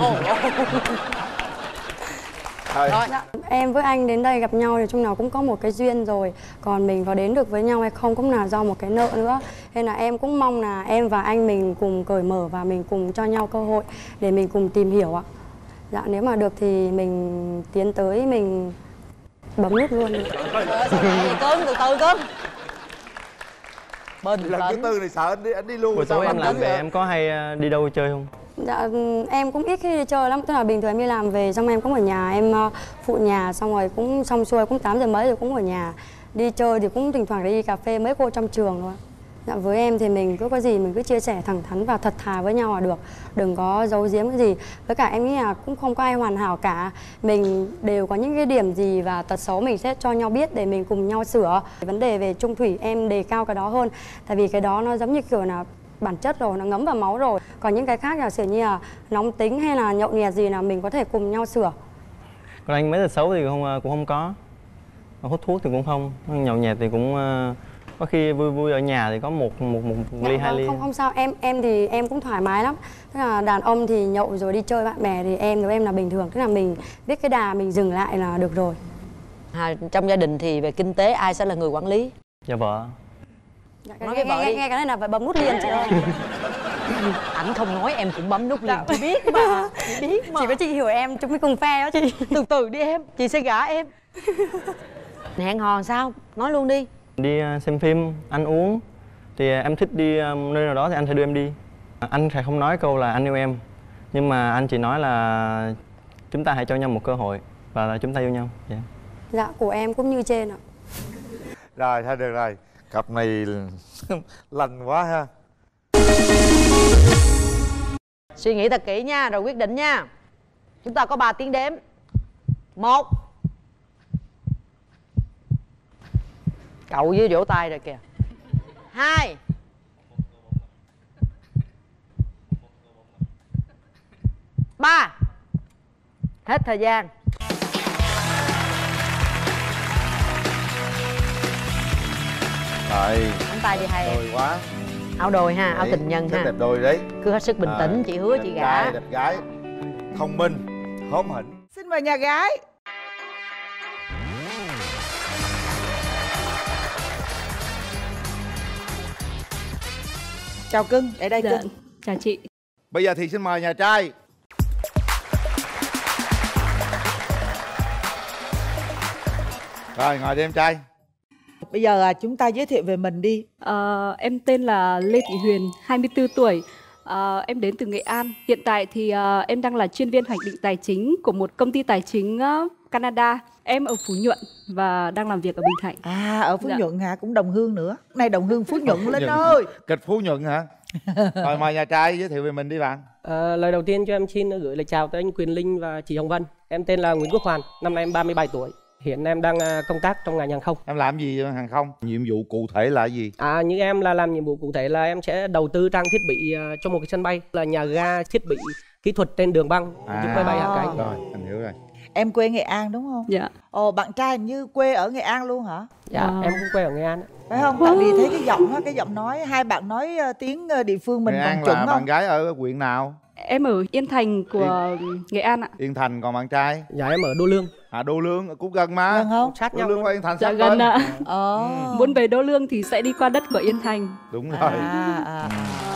Thôi. Dạ, em với anh đến đây gặp nhau thì chung nào cũng có một cái duyên rồi. Còn mình có đến được với nhau hay không cũng là do một cái nợ nữa. Nên là em cũng mong là em và anh mình cùng cởi mở và mình cùng cho nhau cơ hội để mình cùng tìm hiểu ạ. Dạ nếu mà được thì mình tiến tới mình bấm nút luôn. Cưng, từ từ cưng. Bình Lần thứ tĩnh. tư này sợ anh đi, anh đi luôn. Buổi sao tối em bình làm tĩnh về vậy? em có hay ờ, đi đâu chơi không? Dạ em cũng ít khi đi chơi lắm, tức là bình thường em đi làm về xong em cũng ở nhà, em uh, phụ nhà xong rồi cũng xong xuôi cũng tám giờ mấy rồi cũng ở nhà. Đi chơi thì cũng thỉnh thoảng đi cà phê mấy cô trong trường thôi. Dạ với em thì mình cứ có gì mình cứ chia sẻ thẳng thắn và thật thà với nhau là được. Đừng có giấu giếm cái gì. Với cả em nghĩ là cũng không có ai hoàn hảo cả. Mình đều có những cái điểm gì và tật xấu mình sẽ cho nhau biết để mình cùng nhau sửa. Vấn đề về chung thủy em đề cao cái đó hơn. Tại vì cái đó nó giống như kiểu là bản chất rồi, nó ngấm vào máu rồi. Còn những cái khác là kiểu như là nóng tính hay là nhậu nhẹt gì là mình có thể cùng nhau sửa. Còn anh mấy tật xấu thì không cũng không có. Hút thuốc thì cũng không, nhậu nhẹt thì cũng uh, có khi vui vui ở nhà thì có một một một ly Dạ, hai ly. Không không sao, em em thì em cũng thoải mái lắm. Tức là đàn ông thì nhậu rồi đi chơi bạn bè thì em với em là bình thường, tức là mình biết cái đà mình dừng lại là được rồi. À, trong gia đình thì về kinh tế ai sẽ là người quản lý? Dạ vợ. Dạ, Nói nghe, với vợ nghe, đi. nghe cái này là phải bấm nút liền chị ơi. Ảnh không nói em cũng bấm nút liền. Dạ. Chị biết mà, chị biết mà. Chỉ có chị hiểu em, chúng mình cùng phe đó chị. Từ từ đi em, chị sẽ gả em. Hẹn hò sao? Nói luôn đi. Đi uh, xem phim, ăn uống. Thì uh, em thích đi uh, nơi nào đó thì anh sẽ đưa em đi. Uh, anh sẽ không nói câu là anh yêu em. Nhưng mà anh chỉ nói là chúng ta hãy cho nhau một cơ hội và là chúng ta yêu nhau. Dạ. Dạ, của em cũng như trên ạ. Rồi thôi được rồi. Cặp này lành quá ha. Suy nghĩ thật kỹ nha, rồi quyết định nha. Chúng ta có ba tiếng đếm. Một. Cậu với vỗ tay rồi kìa. Hai. Ba. Hết thời gian. Rồi. Nắm tay đi hai em. Đôi quá. Áo đôi ha, áo Đấy, tình nhân rất ha. đẹp đôi đấy. Cứ hết sức bình tĩnh, À, chị hứa chị đẹp gả. trai, đẹp gái, thông minh, hóm hỉnh. Xin mời nhà gái. Chào cưng, ở đây Dạ, cưng. chào chị. Bây giờ thì xin mời nhà trai. Rồi ngồi đi em trai. Bây giờ à, chúng ta giới thiệu về mình đi. Ờ, em tên là Lê Thị Huyền, hai mươi tư tuổi. Ờ, em đến từ Nghệ An. Hiện tại thì ờ, em đang là chuyên viên hoạch định tài chính của một công ty tài chính ờ, Canada. Em ở Phú Nhuận và đang làm việc ở Bình Thạnh. À, ở Phú Dạ. Nhuận hả? Cũng đồng hương nữa. Này đồng hương Phú Nhuận Phú Linh Nhuận. ơi. Kịch Phú Nhuận hả? Rồi mời nhà trai giới thiệu về mình đi bạn. Ờ, lời đầu tiên cho em xin gửi lời chào tới anh Quyền Linh và chị Hồng Vân. Em tên là Nguyễn Quốc Hoàn, năm nay em ba mươi bảy tuổi. Hiện em đang à, công tác trong ngành hàng không. Em làm gì hàng không? Nhiệm vụ cụ thể là gì? À, như em là làm nhiệm vụ cụ thể là em sẽ đầu tư trang thiết bị à, cho một cái sân bay, là nhà ga, thiết bị kỹ thuật trên đường băng À, giúp máy bay hạ cánh. rồi, anh hiểu rồi. Em quê Nghệ An đúng không? Dạ. Ồ, bạn trai hình như quê ở Nghệ An luôn hả? Dạ, Wow. em cũng quê ở Nghệ An. Phải không? Tại vì thấy cái giọng á, cái giọng nói hai bạn nói ờ, tiếng ờ, địa phương mình Nghệ còn An chuẩn là không? bạn gái ở huyện nào? Em ở Yên Thành của Nghệ An ạ. Yên Thành, còn bạn trai? Dạ em ở Đô Lương. À, Đô Lương cũng gần mà. Gần không? Sát Đô nhau Lương luôn. và Yên Thành Dạ sát gần bên. ạ. Ờ. Muốn về Đô Lương thì sẽ đi qua đất của Yên Thành. Đúng rồi. À, à.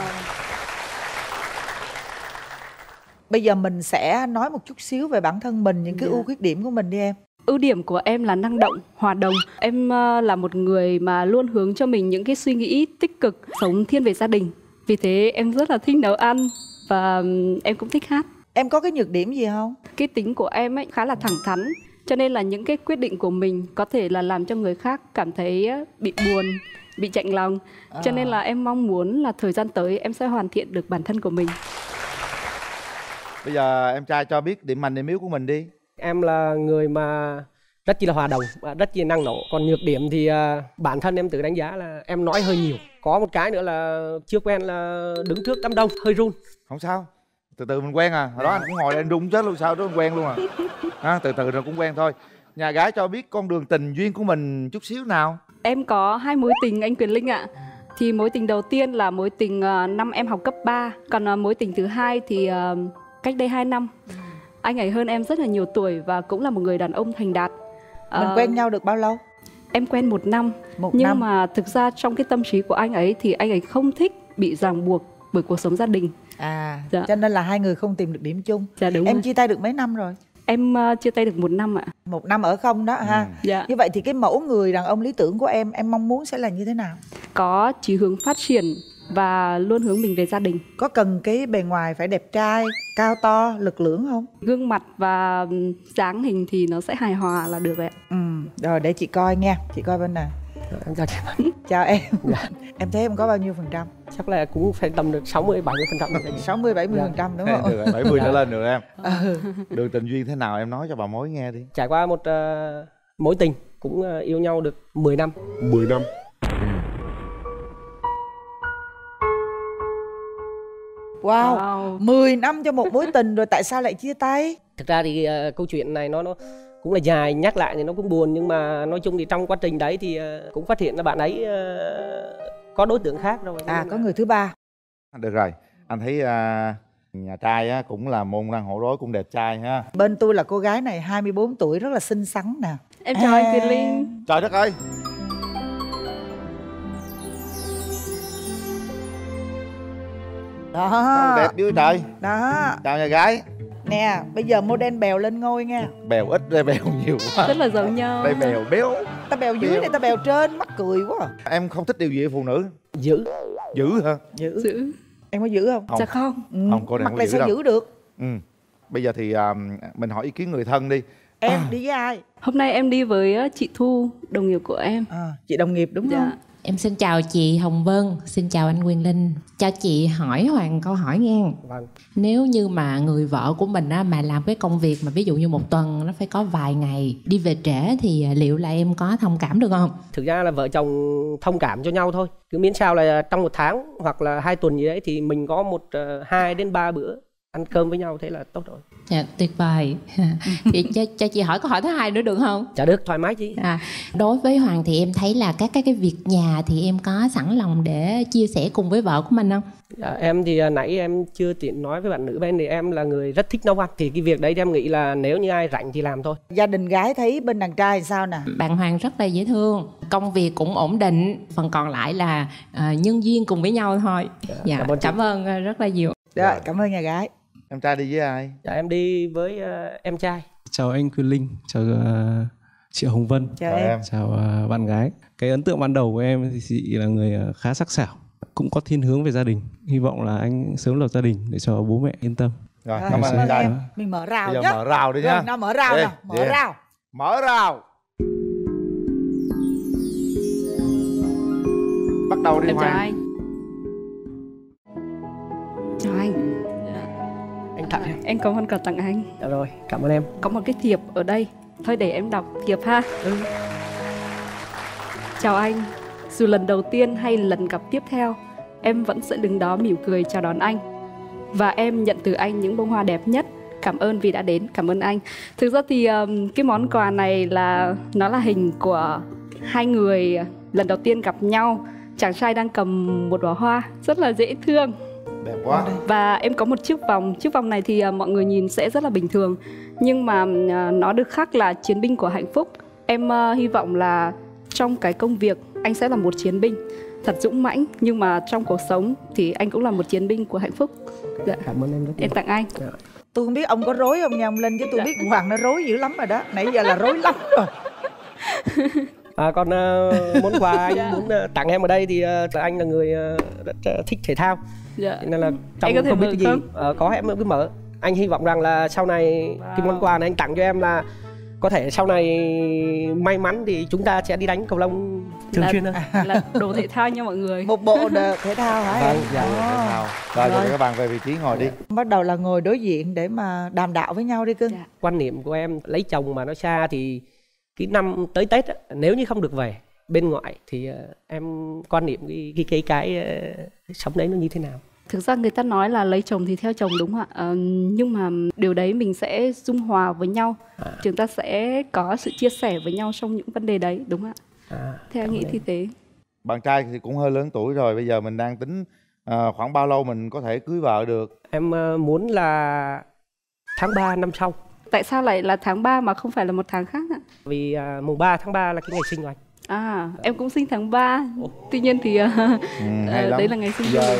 Bây giờ mình sẽ nói một chút xíu về bản thân mình, những cái Dạ. ưu khuyết điểm của mình đi em. Ưu điểm của em là năng động, hòa đồng. Em ờ, là một người mà luôn hướng cho mình những cái suy nghĩ tích cực, sống thiên về gia đình. Vì thế em rất là thích nấu ăn và ừm, em cũng thích hát. Em có cái nhược điểm gì không? Cái tính của em ấy khá là thẳng thắn, cho nên là những cái quyết định của mình có thể là làm cho người khác cảm thấy ờ, bị buồn, bị chạnh lòng. Cho nên là em mong muốn là thời gian tới em sẽ hoàn thiện được bản thân của mình. Bây giờ em trai cho biết điểm mạnh điểm yếu của mình đi. Em là người mà rất chi là hòa đồng, và rất chi là năng nổ. Còn nhược điểm thì à, bản thân em tự đánh giá là em nói hơi nhiều. Có một cái nữa là chưa quen là đứng trước đám đông, hơi run. Không sao, từ từ mình quen à. Hồi đó anh cũng ngồi đây anh run chết luôn, sao đó anh quen luôn à. À, từ từ rồi cũng quen thôi. Nhà gái cho biết con đường tình duyên của mình chút xíu nào. Em có hai mối tình anh Quyền Linh ạ. Thì mối tình đầu tiên là mối tình uh, năm em học cấp ba. Còn uh, mối tình thứ hai thì uh, cách đây hai năm. Anh ấy hơn em rất là nhiều tuổi và cũng là một người đàn ông thành đạt. Mình Ờ, quen nhau được bao lâu? Em quen một năm. Một Nhưng năm. mà thực ra trong cái tâm trí của anh ấy thì anh ấy không thích bị ràng buộc bởi cuộc sống gia đình. À, Dạ. cho nên là hai người không tìm được điểm chung. Dạ đúng Em rồi. chia tay được mấy năm rồi? Em uh, chia tay được một năm ạ. Một năm ở không đó ha. Dạ. Như vậy thì cái mẫu người đàn ông lý tưởng của em, em mong muốn sẽ là như thế nào? Có chí hướng phát triển và luôn hướng mình về gia đình. Có cần cái bề ngoài phải đẹp trai, cao to, lực lưỡng không? Gương mặt và ừm, dáng hình thì nó sẽ hài hòa là được ạ. Ừ, rồi để chị coi nha, chị coi bên này. Em chào chị. Chào em. Em thấy em có bao nhiêu phần trăm? Chắc là cũng phải tầm được sáu mươi bảy mươi phần trăm. sáu mươi bảy mươi phần trăm đúng không? Được rồi, bảy mươi trở lên được em. Ừ. Đường tình duyên thế nào em nói cho bà mối nghe đi. Trải qua một uh, mối tình cũng uh, yêu nhau được mười năm. mười năm. Wow, Wow. mười năm cho một mối tình rồi tại sao lại chia tay? Thực ra thì uh, câu chuyện này nó nó cũng là dài, nhắc lại thì nó cũng buồn, nhưng mà nói chung thì trong quá trình đấy thì uh, cũng phát hiện là bạn ấy uh, có đối tượng khác rồi. À, có người thứ ba. Được rồi, anh thấy à, nhà trai á, cũng là môn đăng hộ đối, cũng đẹp trai ha. Bên tôi là cô gái này hai mươi bốn tuổi rất là xinh xắn nè. Em chào anh Quyền Linh. Trời đất ơi. Đó. Đẹp dữ trời. Đó. Chào nhà gái. Nè, bây giờ model bèo lên ngôi nha. Bèo ít đây bèo nhiều quá. Rất là giống nhau. Đây bèo béo. Ta bèo dưới này, ta bèo trên, mắc cười quá. Em không thích điều gì ở phụ nữ? Giữ. Giữ hả? Giữ. Giữ. Em có giữ không? Không. Dạ không. Ừ. Không, cô này Mặt không này giữ sao đâu. giữ được? Ừ. Bây giờ thì à, mình hỏi ý kiến người thân đi. Em đi với ai? Hôm nay em đi với ờ, chị Thu, đồng nghiệp của em. À, chị đồng nghiệp đúng Dạ. không? Em xin chào chị Hồng Vân, xin chào anh Quyền Linh. Cho chị hỏi Hoàng câu hỏi nghe. Vâng. Nếu như mà người vợ của mình á, mà làm cái công việc mà ví dụ như một tuần nó phải có vài ngày đi về trễ thì liệu là em có thông cảm được không? Thực ra là vợ chồng thông cảm cho nhau thôi. Cứ miễn sao là trong một tháng hoặc là hai tuần gì đấy thì mình có một uh, hai đến ba bữa ăn cơm với nhau, thế là tốt rồi. Dạ, tuyệt vời. Vậy cho, cho chị hỏi câu hỏi thứ hai nữa được không? Dạ được, thoải mái chị. À, đối với Hoàng thì em thấy là các cái, cái việc nhà thì em có sẵn lòng để chia sẻ cùng với vợ của mình không? Dạ, em thì uh, nãy em chưa tiện nói với bạn nữ bên thì em là người rất thích nấu ăn. Thì cái việc đấy thì em nghĩ là nếu như ai rảnh thì làm thôi. Gia đình gái thấy bên đàn trai thì sao nè? Bạn Hoàng rất là dễ thương, công việc cũng ổn định, phần còn lại là uh, nhân duyên cùng với nhau thôi. Dạ, cảm ơn chị. cảm ơn uh, rất là nhiều. Rồi, cảm ơn nhà gái. Em trai đi với ai? Dạ, em đi với uh, em trai. Chào anh Quyền Linh, chào uh, chị Hồng Vân, Chào Chào em. em. chào uh, bạn gái. Cái ấn tượng ban đầu của em thì chị là người uh, khá sắc sảo, cũng có thiên hướng về gia đình. Hy vọng là anh sớm lập gia đình để cho bố mẹ yên tâm. Rồi, Rồi, cảm ơn anh trai. em. Mình mở rào Bây giờ nhé. mở rào đi Rồi, nhá. nào mở rào Đi, nào, mở đi. rào. Mở rào. Bắt đầu đi Em chào Hoàng. anh. Chào anh. Anh tặng em. Em có món quà tặng anh. Dạ rồi, cảm ơn em. Có một cái thiệp ở đây Thôi để em đọc thiệp ha. Ừ. Chào anh, dù lần đầu tiên hay lần gặp tiếp theo, em vẫn sẽ đứng đó mỉm cười chào đón anh. Và em nhận từ anh những bông hoa đẹp nhất. Cảm ơn vì đã đến, cảm ơn anh. Thực ra thì um, cái món quà này là nó là hình của hai người lần đầu tiên gặp nhau. Chàng trai đang cầm một đóa hoa rất là dễ thương. Đẹp quá. Và em có một chiếc vòng. Chiếc vòng này thì uh, mọi người nhìn sẽ rất là bình thường, nhưng mà uh, nó được khắc là chiến binh của hạnh phúc. Em uh, hy vọng là trong cái công việc anh sẽ là một chiến binh thật dũng mãnh, nhưng mà trong cuộc sống thì anh cũng là một chiến binh của hạnh phúc. Dạ. Cảm ơn em rất nhiều. Em tặng anh. Dạ. Tôi không biết ông có rối không nha ông Linh, chứ tôi Dạ. biết Hoàng nó rối dữ lắm rồi đó. Nãy giờ là rối lắm rồi. À, còn uh, món quà anh Dạ. muốn uh, tặng em ở đây thì uh, anh là người uh, rất uh, thích thể thao. Dạ. Nên là trong Anh có thể không biết mở cái gì không? uh, có em cứ mở. Anh hy vọng rằng là sau này wow. cái món quà này anh tặng cho em là có thể sau này may mắn thì chúng ta sẽ đi đánh cầu lông thường là, xuyên hơn. Là đồ thể thao nha mọi người. Một bộ đồ thể thao hả em? Vâng, dạ. Nào, rồi, rồi các bạn về vị trí ngồi đi. Bắt đầu là ngồi đối diện để mà đàm đạo với nhau đi cưng. Dạ. Quan niệm của em lấy chồng mà nó xa thì cái năm tới Tết á, nếu như không được về bên ngoại thì uh, em quan niệm cái cái cái cái uh, sống đấy nó như thế nào? Thực ra người ta nói là lấy chồng thì theo chồng đúng không ạ? Ờ, nhưng mà điều đấy mình sẽ dung hòa với nhau. À. Chúng ta sẽ có sự chia sẻ với nhau trong những vấn đề đấy, đúng không ạ? À, theo nghĩ thì thế. Bạn trai thì cũng hơi lớn tuổi rồi, bây giờ mình đang tính uh, khoảng bao lâu mình có thể cưới vợ được? Em uh, muốn là tháng ba năm sau. Tại sao lại là tháng ba mà không phải là một tháng khác ạ? Vì uh, mùng ba tháng ba là cái ngày sinh của anh. À, em cũng sinh tháng ba. Tuy nhiên thì uh, ừ, uh, đấy là ngày sinh giờ...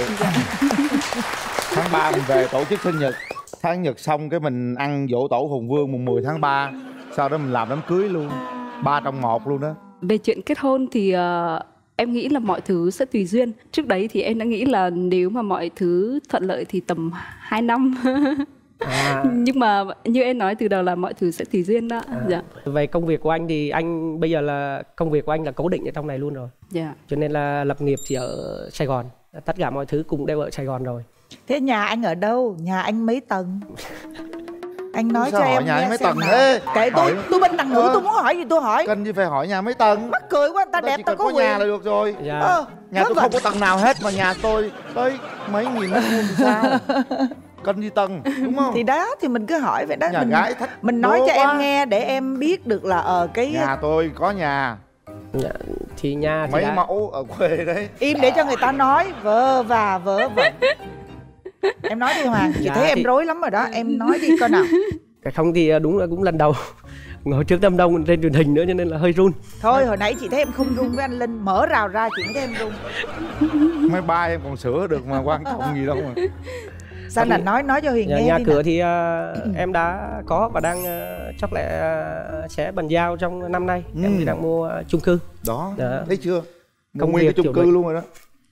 Tháng ba mình về tổ chức sinh nhật. Tháng nhật xong cái mình ăn dỗ tổ Hùng Vương mùng mười tháng ba. Sau đó mình làm đám cưới luôn. Ba trong một luôn đó. Về chuyện kết hôn thì uh, em nghĩ là mọi thứ sẽ tùy duyên. Trước đấy thì em đã nghĩ là nếu mà mọi thứ thuận lợi thì tầm hai năm. À. Nhưng mà như em nói từ đầu là mọi thứ sẽ tùy duyên đó. À. Dạ. Về công việc của anh thì anh bây giờ là công việc của anh là cố định ở trong này luôn rồi. Dạ. Cho nên là lập nghiệp thì ở Sài Gòn. Tất cả mọi thứ cũng đều ở Sài Gòn rồi. Thế nhà anh ở đâu? Nhà anh mấy tầng? Anh nói sao cho hỏi em nhà nghe mấy xem tầng nào. thế? Kệ tôi, Hỏi... tôi bên đằng nữ, tôi muốn hỏi gì tôi hỏi. Cần gì phải hỏi nhà mấy tầng? Mắc cười quá, ta đẹp ta có quyền. Nhà là được rồi. Dạ. Ờ, nhà tôi rồi. không có tầng nào hết mà nhà tôi tới mấy nghìn mét vuông thì sao? Cần gì tầng, đúng không? Thì đó, thì mình cứ hỏi vậy đó. Nhà mình, gái thách mình nói cho quá. em nghe để em biết được là ở cái nhà tôi có nhà. Dạ, thì nhà thì mấy đã... mẫu ở quê đấy. Im để cho người ta nói vơ và vớ vẩn. Em nói đi Hoàng, chị Dạ, thấy thì... em rối lắm rồi đó, em nói đi coi nào. Không thì đúng là cũng lần đầu ngồi trước đám đông trên truyền hình nữa cho nên là hơi run. Thôi hồi nãy chị thấy em không run với anh Linh, mở rào ra chị mới thấy em run. Mấy ba em còn sửa được mà quan trọng gì đâu mà. Sao là nói nói cho Huyền nhà, nghe nhà đi cửa nào. thì uh, em đã có và đang uh, chắc lẽ uh, sẽ bàn giao trong năm nay. Ừ. Em thì đang mua uh, chung cư. Đó, Đó. thấy chưa? Công nguyên cái việc chung cư vậy. luôn rồi đó.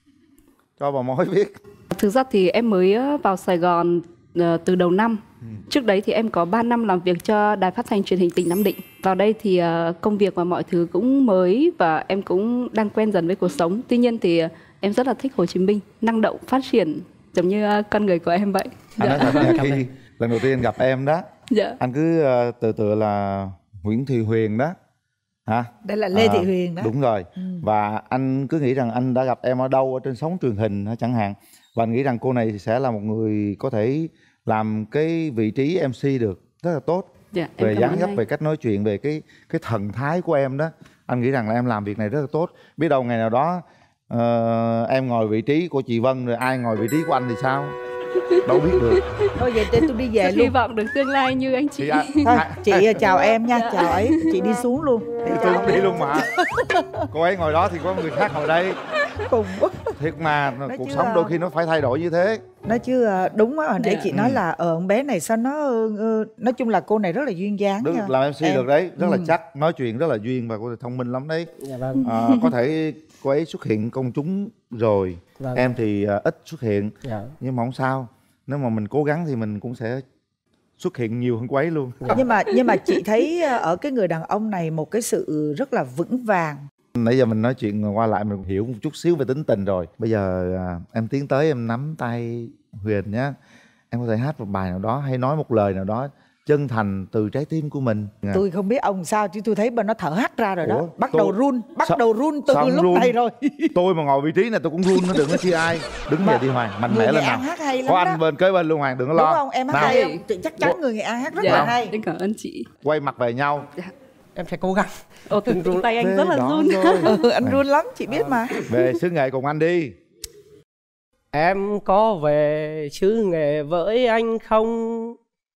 Cho bà Mối biết. Thực ra thì em mới vào Sài Gòn uh, từ đầu năm. Ừ. Trước đấy thì em có ba năm làm việc cho Đài Phát thanh Truyền hình tỉnh Nam Định. Vào đây thì uh, công việc và mọi thứ cũng mới và em cũng đang quen dần với cuộc sống. Tuy nhiên thì uh, em rất là thích Hồ Chí Minh, năng động, phát triển giống như uh, con người của em vậy. Anh dạ. nói thật là khi lần đầu tiên gặp em đó, dạ. anh cứ uh, tự tự là Nguyễn Thị Huyền đó. Hả? Đây là Lê à, Thị Huyền đó. Đúng rồi. Ừ. Và anh cứ nghĩ rằng anh đã gặp em ở đâu, ở trên sóng truyền hình chẳng hạn. Và anh nghĩ rằng cô này sẽ là một người có thể làm cái vị trí em xê được rất là tốt. Dạ, về dáng dấp, về cách nói chuyện, về cái cái thần thái của em đó. Anh nghĩ rằng là em làm việc này rất là tốt. Biết đâu ngày nào đó uh, em ngồi vị trí của chị Vân rồi ai ngồi vị trí của anh thì sao? Đâu biết được. Thôi vậy để tôi đi về Rất luôn. hy vọng được tương lai như anh chị. chị à, Thôi à, chị à, chào em nha, chào ấy. Chị đi xuống luôn. Để tôi không đi luôn mà. Cô ấy ngồi đó thì có người khác ngồi đây. Cùng quá. Thiệt mà nói cuộc sống đôi khi nó phải thay đổi như thế. Nói chứ đúng á, hồi nãy dạ. chị nói ừ. là ờ con bé này sao nó nói chung là cô này rất là duyên dáng Đúng, nha. làm em xê em. được đấy, rất ừ. là chắc, nói chuyện rất là duyên và cô này thông minh lắm đấy. Dạ vâng. À, có thể cô ấy xuất hiện công chúng rồi, vâng. Em thì uh, ít xuất hiện, dạ. Nhưng mà không sao, nếu mà mình cố gắng thì mình cũng sẽ xuất hiện nhiều hơn cô ấy luôn. Dạ. Nhưng mà nhưng mà chị thấy ở cái người đàn ông này một cái sự rất là vững vàng. Nãy giờ mình nói chuyện qua lại mình hiểu một chút xíu về tính tình rồi. Bây giờ à, em tiến tới em nắm tay Huyền nhé. Em có thể hát một bài nào đó hay nói một lời nào đó chân thành từ trái tim của mình. Tôi không biết ông sao chứ tôi thấy bà nó thở hắt ra rồi. Ủa, đó bắt tôi... đầu run bắt Sa... đầu run từ lúc run? này rồi. Tôi mà ngồi vị trí này tôi cũng run nữa, đừng có chi ai. Đứng về đi Hoàng, mạnh mẽ lên nào. Hát hay lắm có đó. Anh bên kế bên luôn Hoàng, đừng có lo. Đúng không em hát hay không? Chắc chắn người Nghệ An hát rất dạ. là hay. Em cảm ơn chị. Quay mặt về nhau. Dạ. Em sẽ cố gắng. Ồ, từng run tay anh rất là run. Ừ, anh run lắm chị biết mà. Về xứ nghệ cùng anh đi. Em có về xứ nghệ với anh không?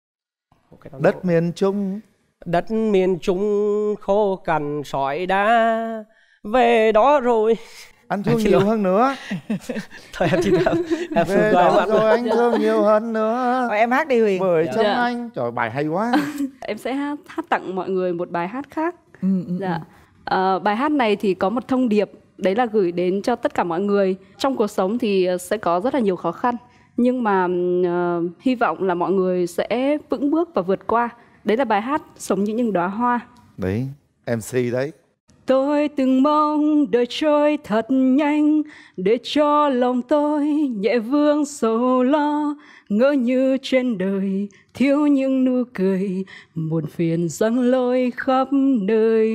Đất miền Trung. Đất miền Trung khô cằn sỏi đá, về đó rồi. Anh thương nhiều hơn nữa. Thôi em chỉ đạo. Em về đó rồi anh thương nhiều hơn nữa. Rồi em hát đi Huyền. Bởi trong dạ. anh. Trời, bài hay quá. Em sẽ hát, hát tặng mọi người một bài hát khác. Ừ, ừ, dạ. À, bài hát này thì có một thông điệp, đấy là gửi đến cho tất cả mọi người. Trong cuộc sống thì sẽ có rất là nhiều khó khăn, nhưng mà uh, hy vọng là mọi người sẽ vững bước và vượt qua. Đấy là bài hát Sống Như Những Đóa Hoa. Đấy, em xê đấy. Tôi từng mong đời trôi thật nhanh, để cho lòng tôi nhẹ vương sầu lo. Ngỡ như trên đời thiếu những nụ cười, buồn phiền giăng lôi khắp nơi.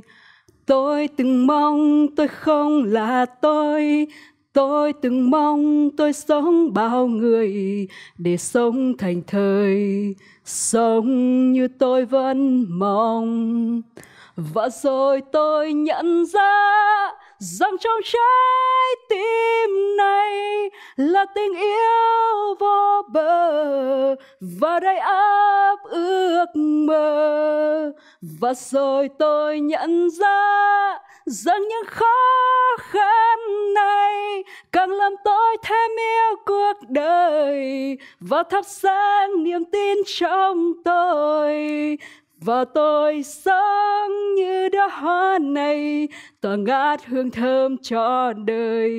Tôi từng mong tôi không là tôi, tôi từng mong tôi sống bao người, để sống thành thời, sống như tôi vẫn mong. Và rồi tôi nhận ra rằng trong trái tim này là tình yêu vô bờ và đầy áp ước mơ. Và rồi tôi nhận ra rằng những khó khăn này càng làm tôi thêm yêu cuộc đời và thắp sáng niềm tin trong tôi. Và tôi sống như đóa hoa này, tỏa ngát hương thơm cho đời.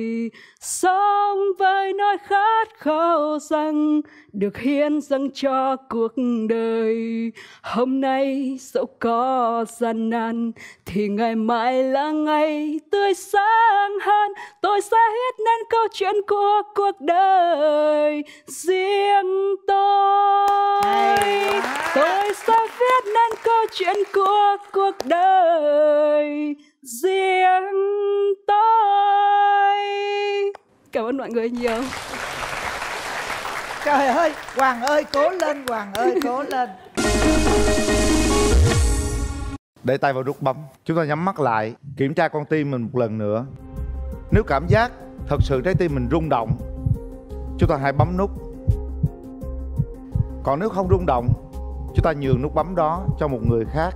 Sống với nỗi khát khao rằng được hiến dâng cho cuộc đời. Hôm nay dẫu có gian nan thì ngày mai là ngày tươi sáng hơn. Tôi sẽ viết nên câu chuyện của cuộc đời riêng tôi. Tôi sẽ viết nên câu chuyện của cuộc đời riêng tôi. Cảm ơn mọi người nhiều. Trời ơi, Hoàng ơi cố lên, Hoàng ơi cố lên. Để tay vào nút bấm. Chúng ta nhắm mắt lại, kiểm tra con tim mình một lần nữa. Nếu cảm giác thật sự trái tim mình rung động, chúng ta hãy bấm nút. Còn nếu không rung động, chúng ta nhường nút bấm đó cho một người khác.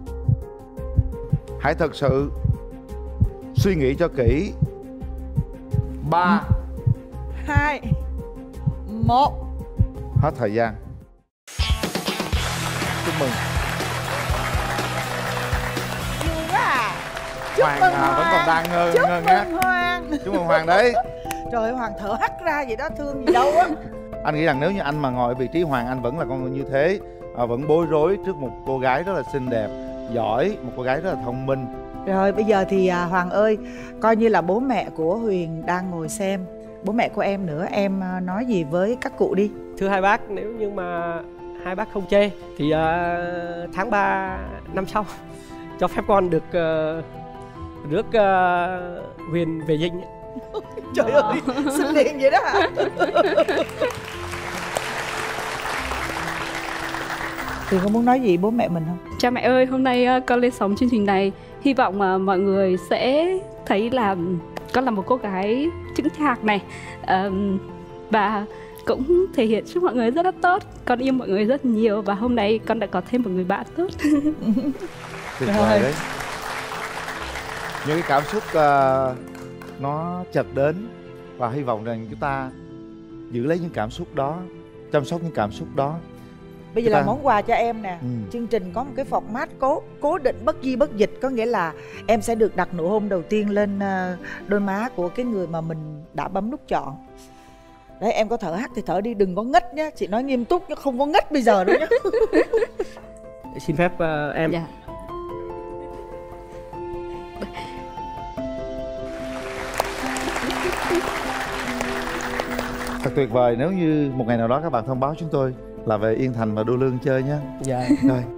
Hãy thật sự suy nghĩ cho kỹ. Ba, hai, một. Hết thời gian. Chúc mừng. Vui quá à. Chúc Hoàng mừng à, Hoàng. vẫn còn đang ngơ Chúc ngơ ngác. mừng Hoàng. Chúc mừng Hoàng đấy. Trời ơi, Hoàng thở hắt ra vậy đó, thương gì đâu á. Anh nghĩ rằng nếu như anh mà ngồi ở vị trí Hoàng, anh vẫn là con người như thế, à, vẫn bối rối trước một cô gái rất là xinh đẹp, giỏi, một cô gái rất là thông minh. Rồi bây giờ thì à, Hoàng ơi, coi như là bố mẹ của Huyền đang ngồi xem, bố mẹ của em nữa, em à, nói gì với các cụ đi. Thưa hai bác, nếu như mà hai bác không chê thì uh, tháng ba năm sau cho phép con được uh, rước uh, Huyền về dinh. Trời ơi, xinh liền vậy đó hả? Thì có muốn nói gì bố mẹ mình không? Cha mẹ ơi, hôm nay con lên sóng chương trình này, hy vọng mà mọi người sẽ thấy là con là một cô gái chững chạc này, um, và cũng thể hiện trước mọi người rất là tốt. Con yêu mọi người rất nhiều và hôm nay con đã có thêm một người bạn tốt. Tuyệt vời đấy. Những cái cảm xúc uh, nó chợt đến và hy vọng rằng chúng ta giữ lấy những cảm xúc đó, chăm sóc những cảm xúc đó. Bây giờ Chúng là ta... món quà cho em nè. ừ. Chương trình có một cái format cố cố định bất di bất dịch, có nghĩa là em sẽ được đặt nụ hôn đầu tiên lên uh, đôi má của cái người mà mình đã bấm nút chọn. Đấy, em có thở hắt thì thở đi, đừng có ngất nhá. Chị nói nghiêm túc chứ không có ngất bây giờ đâu nhá. Xin phép uh, em. Dạ. Thật tuyệt vời nếu như một ngày nào đó các bạn thông báo chúng tôi là về Yên Thành và Đô Lương chơi nhé. Dạ. Rồi